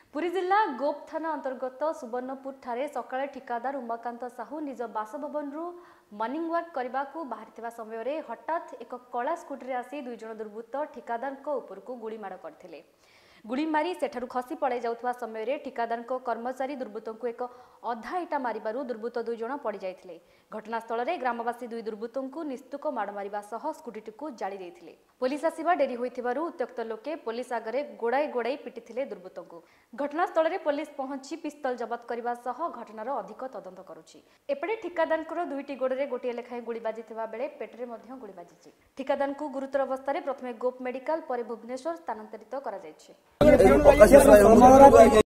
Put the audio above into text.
पुरी जिला गोप थाना अंतर्गत सुवर्णपुर ठारे सकाळे ठिकादार उमाकांत साहू निज बासभवन मॉर्निंग वॉक करने को बाहरी समय रे हठात एक कला स्कूटी आसी दुई जन दुर्बृत्त ठिकादार उपरकू गुड़ीमाड़ करथिले। गुड़ी मारी सेठारु खसी पड़ाई जाउथवा समय रे ठिकादार कर्मचारी दुर्बृत्त को एक अधा इटा मारिबारु दुर्बृत्त दुई जन पड़ जाइथिले। घटनास्थल रे ग्रामवासी दुई दुर्बृत्त को निस्तुक माड़ मारिबा सह स्कूटी को जाली देइथिले। पुलिस आसीबा डेरी होइथिबारु उत्त्यक्त लोके पुलिस आगरे गोड़ाई गोड़ाई पिटिथिले दुर्बृत्त को। घटनास्थल रे पुलिस पहुंची पिस्तल जबत करबा सह घटनार अधिक तदंत करुछि। एपटे ठिकादार दुईटी गोड़े गोटे लेखाएं गुड़ी बाजिथिबा बेले पेटरे मध्य गुड़ी बाजिछि। ठिकादार को गुरुतर अवस्था रे प्रथमे गोप मेडिकल पर भुवनेश्वर स्थानांतरित करा जायछि।